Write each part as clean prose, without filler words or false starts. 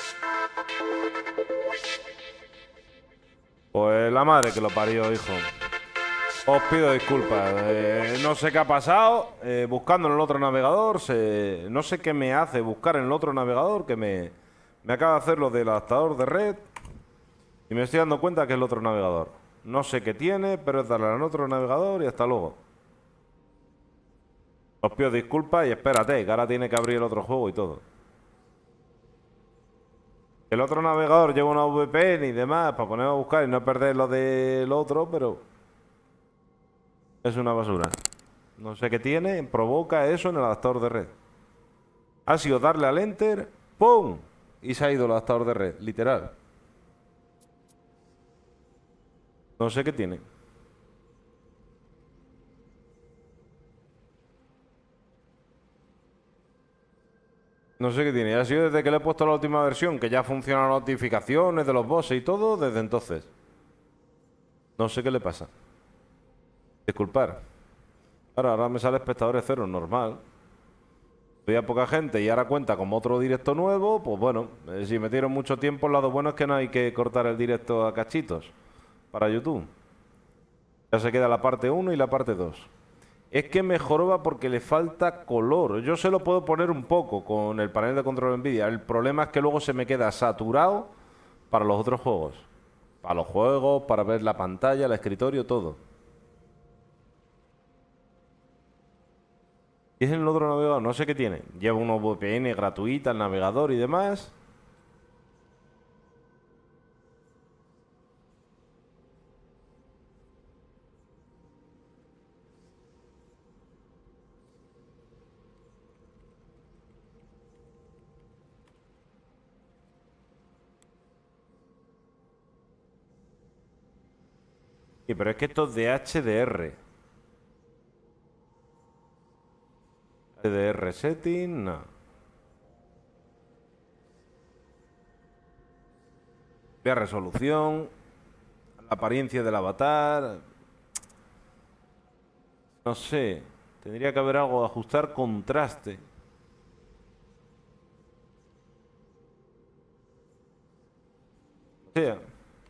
Pues la madre que lo parió, hijo. Os pido disculpas. No sé qué ha pasado. Buscando en el otro navegador. No sé qué me hace buscar en el otro navegador. Que me acaba de hacer lo del adaptador de red. Y me estoy dando cuenta que es el otro navegador. No sé qué tiene, pero es darle al otro navegador y hasta luego. Os pido disculpas y espérate, que ahora tiene que abrir el otro juego y todo. El otro navegador lleva una VPN y demás para poner a buscar y no perder lo del otro, pero es una basura. No sé qué tiene, provoca eso en el adaptador de red. Ha sido darle al enter, ¡pum! Y se ha ido el adaptador de red, literal. No sé qué tiene. No sé qué tiene. Ha sido desde que le he puesto la última versión, que ya funcionan las notificaciones de los bosses y todo, desde entonces. No sé qué le pasa. Disculpar. Ahora me sale espectadores cero, normal. Había poca gente y ahora cuenta como otro directo nuevo, pues bueno, si metieron mucho tiempo, el lado bueno es que no hay que cortar el directo a cachitos para YouTube. Ya se queda la parte uno y la parte 2. Es que me joroba porque le falta color. Yo se lo puedo poner un poco con el panel de control Nvidia. El problema es que luego se me queda saturado para los otros juegos. Para los juegos, para ver la pantalla, el escritorio, todo. Y es en el otro navegador, no sé qué tiene. Lleva una VPN gratuita al navegador y demás. Y pero es que esto es de HDR. HDR setting, no. Vea resolución, la apariencia del avatar. No sé. Tendría que haber algo, ajustar contraste. O sea,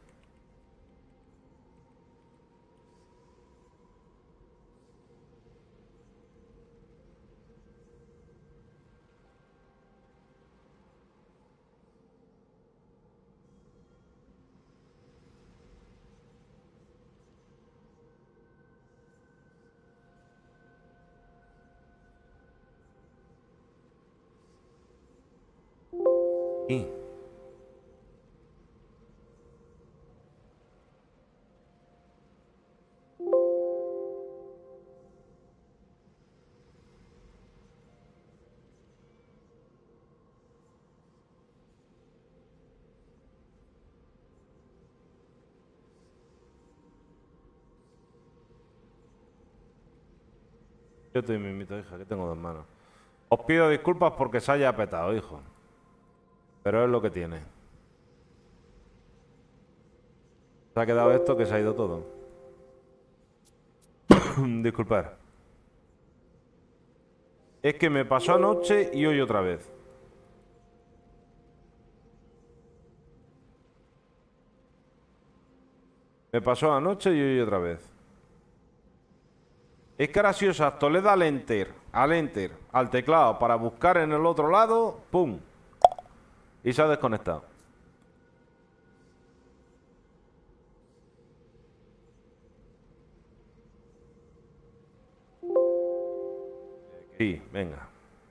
sí. Yo te invito, hija, que tengo dos manos. Os pido disculpas porque se haya petado, hijo. Pero es lo que tiene. Se ha quedado esto que se ha ido todo. Disculpar. Es que me pasó anoche y hoy otra vez. Me pasó anoche y hoy otra vez. Es que ahora sí, exacto, le da al enter, al teclado para buscar en el otro lado, ¡pum! Y se ha desconectado. Sí, venga.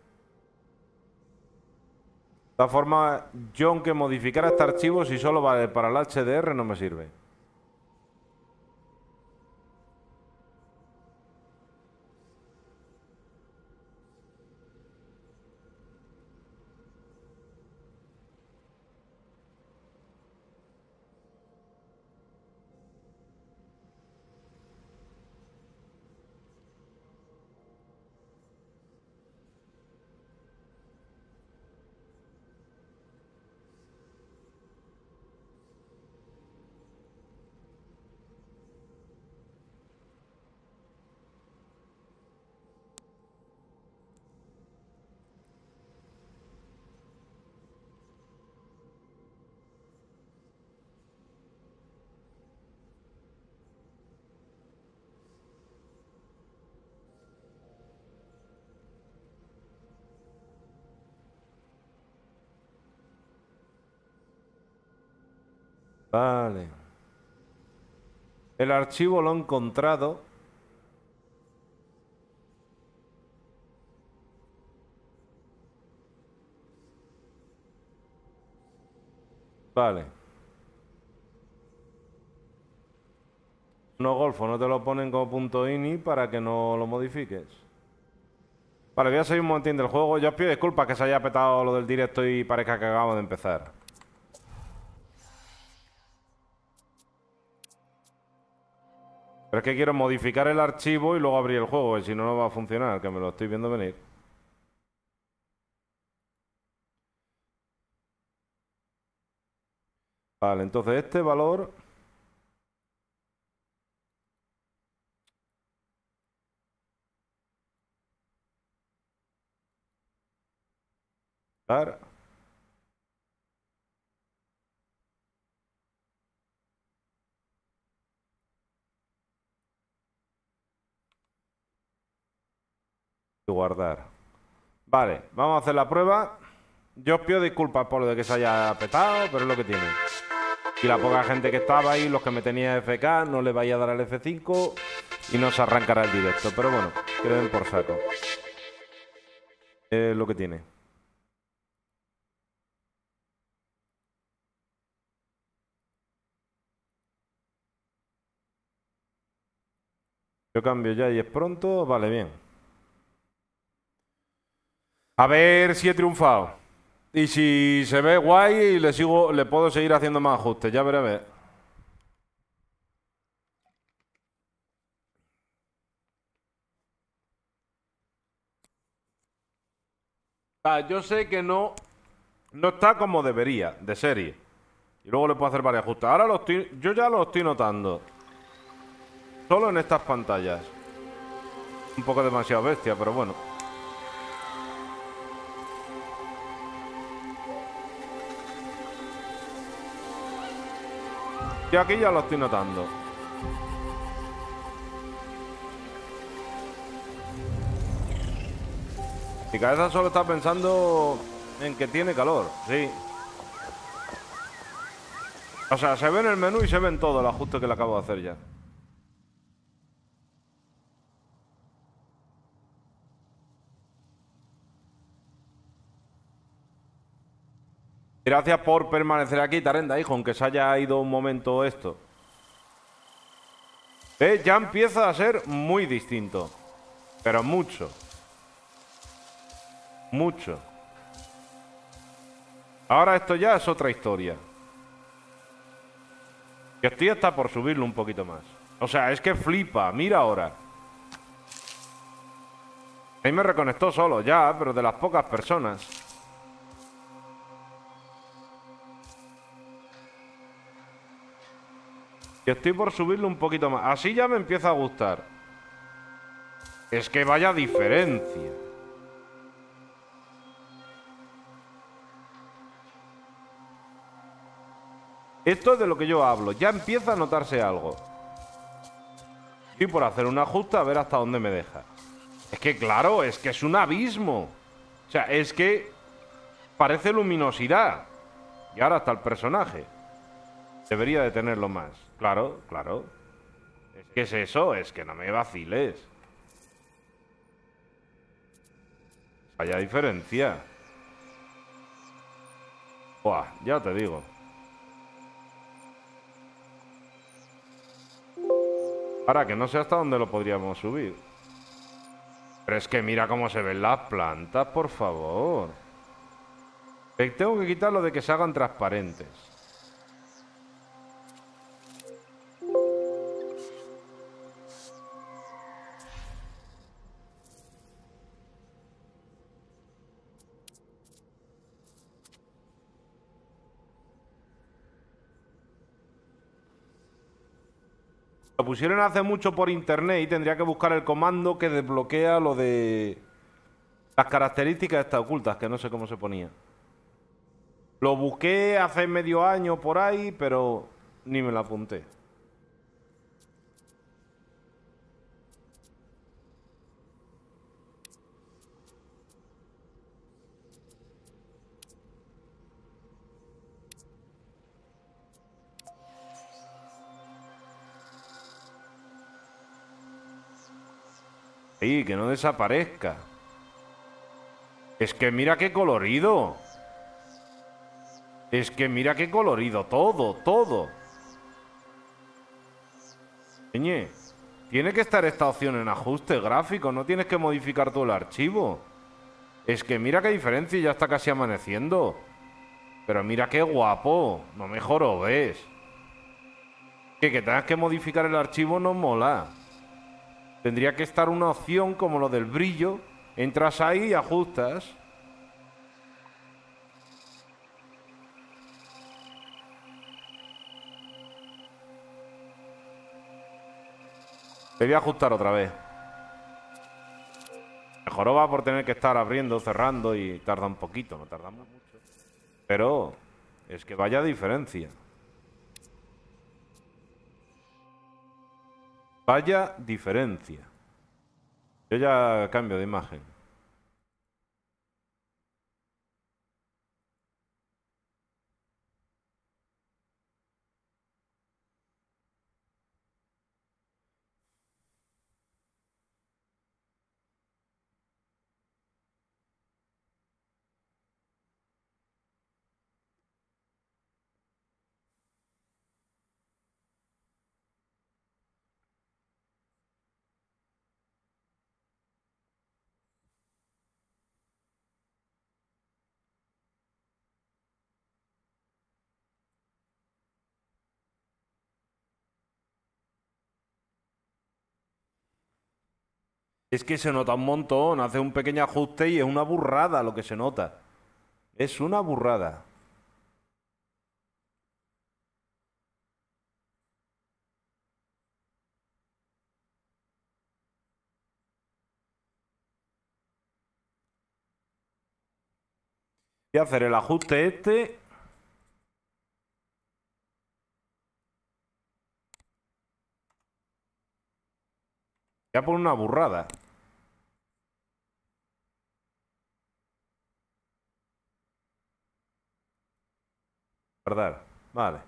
De todas formas, yo aunque modificara este archivo, si solo vale para el HDR, no me sirve. Vale. El archivo lo he encontrado. Vale. No, Golfo, no te lo ponen como punto .ini para que no lo modifiques. Vale, voy a seguir un momentín del juego. Yo os pido disculpas que se haya petado lo del directo y parezca que acabamos de empezar. Pero es que quiero modificar el archivo y luego abrir el juego, y si no, no va a funcionar, que me lo estoy viendo venir. Vale, entonces este valor... Claro. Y guardar. Vale, vamos a hacer la prueba. Yo os pido disculpas por lo de que se haya petado, pero es lo que tiene. Y la poca gente que estaba ahí, los que me tenía FK, no le vaya a dar al F5 y no se arrancará el directo. Pero bueno, que le den por saco. Es lo que tiene. Yo cambio ya y es pronto. Vale, bien. A ver si he triunfado. Y si se ve guay, le puedo seguir haciendo más ajustes. Ya veré a ver. Yo sé que no está como debería, de serie. Y luego le puedo hacer varios ajustes. Ahora yo ya lo estoy notando. Solo en estas pantallas. Un poco demasiado bestia, pero bueno. Y aquí ya lo estoy notando. Mi cabeza solo está pensando en que tiene calor, sí. O sea, se ve en el menú y se ve en todo el ajuste que le acabo de hacer ya. Gracias por permanecer aquí, Tarenda, hijo, aunque se haya ido un momento esto. Ya empieza a ser muy distinto. Pero mucho. Mucho. Ahora esto ya es otra historia. Que estoy hasta por subirlo un poquito más. O sea, es que flipa. Mira ahora. Ahí me reconectó solo ya, pero de las pocas personas. Y estoy por subirlo un poquito más. Así ya me empieza a gustar. Es que vaya diferencia. Esto es de lo que yo hablo. Ya empieza a notarse algo. Estoy por hacer un ajuste a ver hasta dónde me deja. Es que claro, es que es un abismo. O sea, es que parece luminosidad. Y ahora está el personaje. Debería de tenerlo más. Claro, claro. Es que es eso, es que no me vaciles. Vaya diferencia. Buah, ya te digo. Ahora que no sé hasta dónde lo podríamos subir. Pero es que mira cómo se ven las plantas, por favor. Tengo que quitar lo de que se hagan transparentes. Lo pusieron hace mucho por internet y tendría que buscar el comando que desbloquea lo de las características estas ocultas, que no sé cómo se ponía. Lo busqué hace medio año por ahí, pero ni me lo apunté. Sí, que no desaparezca. Es que mira qué colorido. Es que mira qué colorido. Todo, todo. Peñe, tiene que estar esta opción en ajuste gráfico. No tienes que modificar todo el archivo. Es que mira qué diferencia. Ya está casi amaneciendo. Pero mira qué guapo. No me jorobes. Que tengas que modificar el archivo no mola. Tendría que estar una opción como lo del brillo. Entras ahí y ajustas. Te voy a ajustar otra vez. Mejor va por tener que estar abriendo, cerrando y tarda un poquito, no tardamos mucho. Pero es que vaya diferencia. Vaya diferencia. Yo ya cambio de imagen. Es que se nota un montón, hace un pequeño ajuste y es una burrada lo que se nota. Es una burrada. Voy a hacer el ajuste este. Ya por una burrada. ¿Verdad? Vale.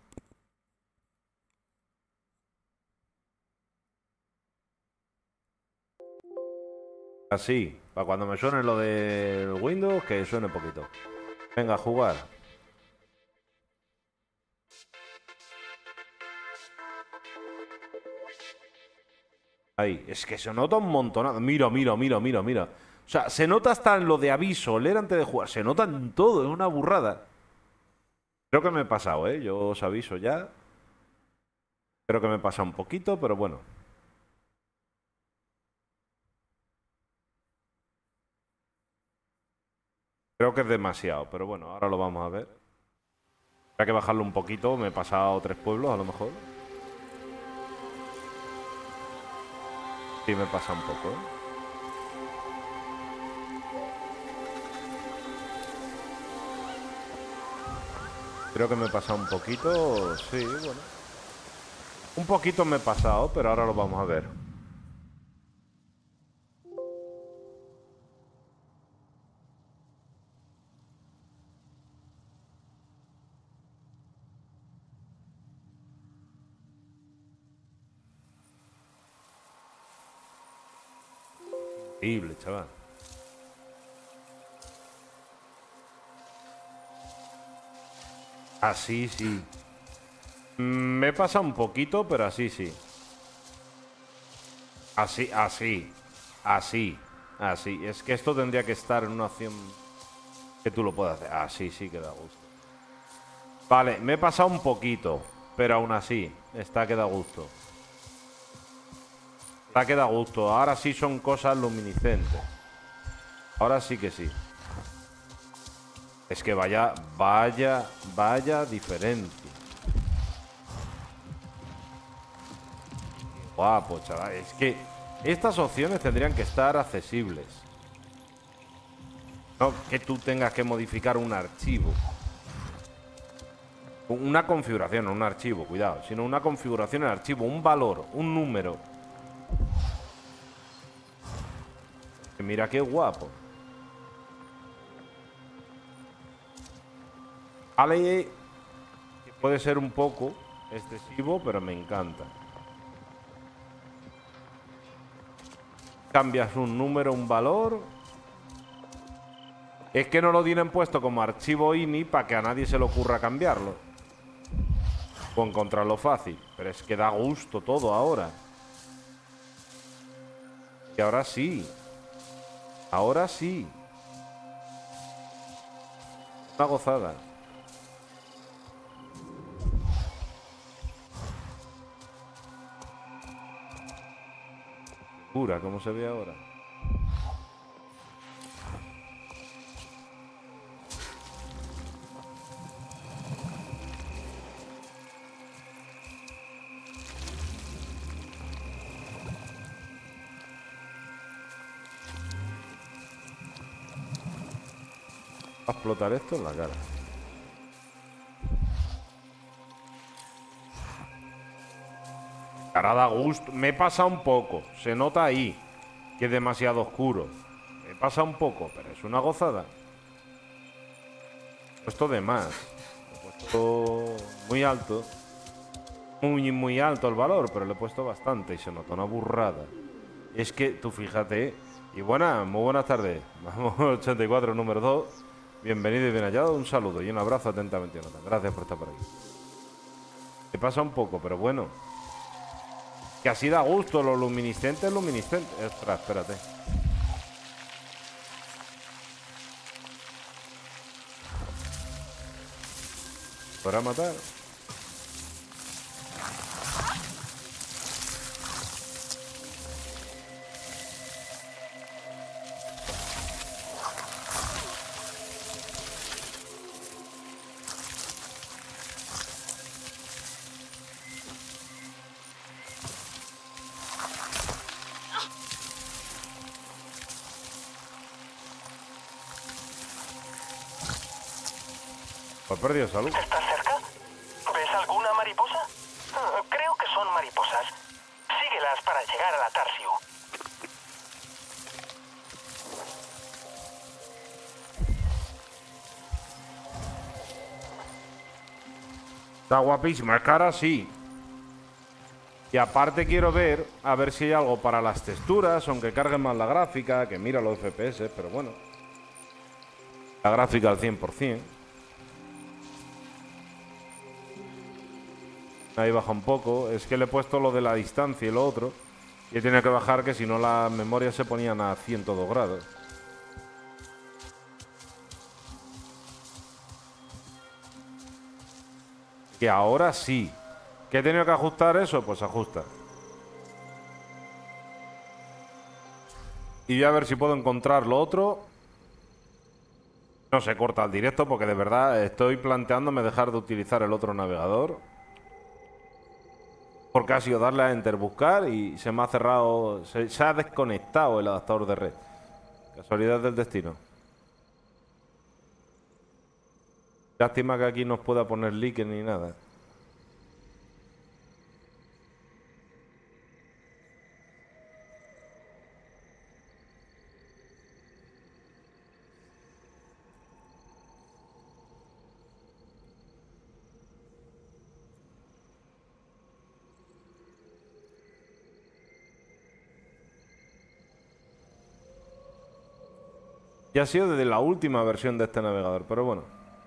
Así, para cuando me suene lo del Windows, que suene poquito. Venga, a jugar. Ahí, es que se nota un montón. Mira, mira, mira, mira, mira. O sea, se nota hasta en lo de aviso, leer antes de jugar. Se nota en todo, es una burrada. Creo que me he pasado, ¿eh? Yo os aviso ya. Creo que me he pasado un poquito, pero bueno. Creo que es demasiado, pero bueno, ahora lo vamos a ver. Habrá que bajarlo un poquito. Me he pasado 3 pueblos, a lo mejor. Sí, me pasa un poco, ¿eh? Creo que me he pasado un poquito. Sí, bueno. Un poquito me he pasado, pero ahora lo vamos a ver. Increíble, chaval. Así sí. Me he pasado un poquito, pero así sí. Así, así. Así. Así. Es que esto tendría que estar en una opción que tú lo puedas hacer. Así sí que da gusto. Vale, me he pasado un poquito, pero aún así, está que da gusto. Está que da gusto. Ahora sí son cosas luminiscentes. Ahora sí que sí. Es que vaya, vaya, vaya diferencia. Guapo, chaval. Es que estas opciones tendrían que estar accesibles. No que tú tengas que modificar un archivo. Una configuración, no un archivo, cuidado. Sino una configuración en archivo, un valor, un número. Mira qué guapo. Vale, que puede ser un poco excesivo, pero me encanta. Cambias un número, un valor. Es que no lo tienen puesto como archivo INI para que a nadie se le ocurra cambiarlo o encontrarlo fácil. Pero es que da gusto todo ahora. Y ahora sí. Ahora sí. Una gozada. Pura, como se ve ahora. Va a explotar esto en la cara. Ahora da gusto. Me pasa un poco. Se nota ahí que es demasiado oscuro. Me pasa un poco, pero es una gozada. He puesto de más. He puesto muy alto. Muy alto el valor, pero le he puesto bastante y se nota una burrada. Es que tú fíjate. Y muy buenas tardes. Vamos, 84, número 2. Bienvenido y bien hallado. Un saludo y un abrazo atentamente, Jonathan. Gracias por estar por aquí. Me pasa un poco, pero bueno. Que así da gusto, los luminiscentes, luminiscentes. Ostras, espérate. ¿Podrá matar? Pues perdido salud. ¿Estás cerca? ¿Ves alguna mariposa? Creo que son mariposas. Síguelas para llegar a la Tarsiu. Está guapísima, es cara, sí. Y aparte quiero ver, a ver si hay algo para las texturas, aunque carguen más la gráfica, que mira los FPS, pero bueno. La gráfica al 100%. Ahí baja un poco. Es que le he puesto lo de la distancia y lo otro. Y tiene que bajar, que si no las memorias se ponían a 102 grados. Que ahora sí. ¿Que he tenido que ajustar eso? Pues ajusta. Y voy a ver si puedo encontrar lo otro. No se corta el directo porque de verdad estoy planteándome dejar de utilizar el otro navegador. Porque ha sido darle a enter, buscar y se me ha cerrado, se ha desconectado el adaptador de red. Casualidad del destino. Lástima que aquí no os pueda poner leak ni nada. Ya ha sido desde la última versión de este navegador, pero bueno.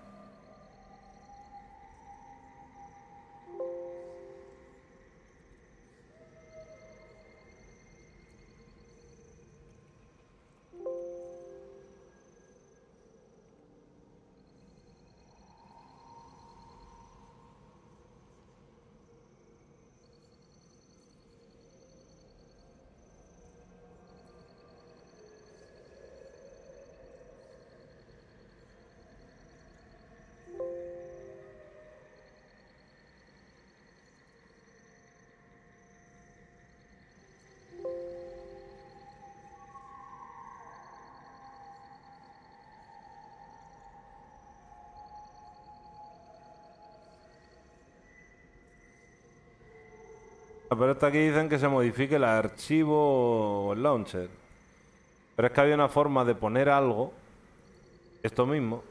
Pero está aquí dicen que se modifique el archivo o el launcher. Pero es que había una forma de poner algo, esto mismo,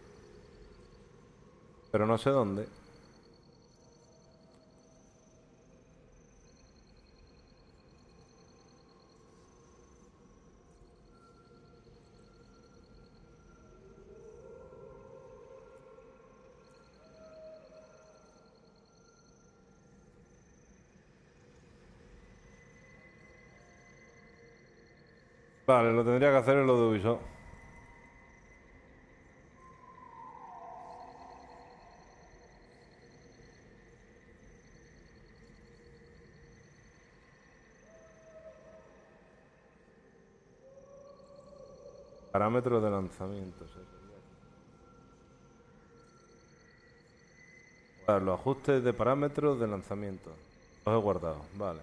pero no sé dónde. Vale, lo tendría que hacer en lo de Ubisoft. Parámetros de lanzamiento. Vale, los ajustes de parámetros de lanzamiento. Los he guardado, vale.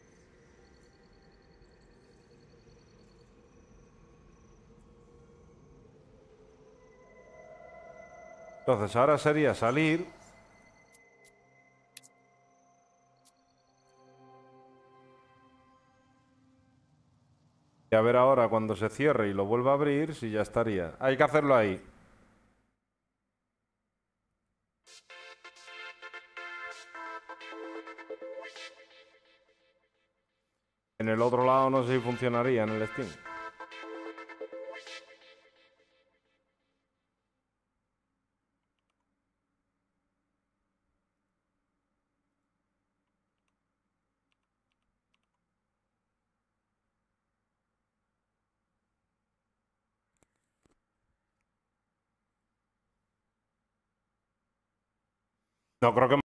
Entonces ahora sería salir. Y a ver ahora cuando se cierre y lo vuelva a abrir si ya estaría. Hay que hacerlo ahí. En el otro lado no sé si funcionaría en el Steam. No creo que